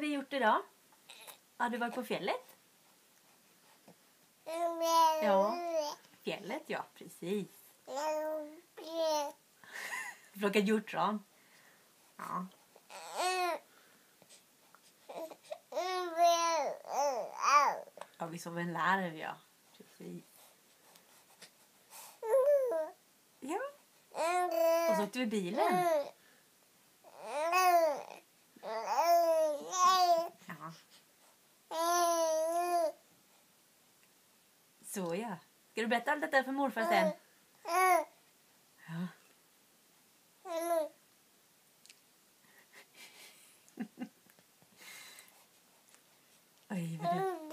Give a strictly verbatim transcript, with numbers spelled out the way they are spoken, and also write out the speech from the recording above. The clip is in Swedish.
vi gjort idag? Har du varit på fjället? Ja, fjället, ja, precis. Plockat hjortron. Ja. Ja, vi såg en larv, ja. Precis. Ja. Och så åkte vi bilen. Ja. Så ja. Ska du berätta allt detta för morfar sen? Ja. Oj, vad du...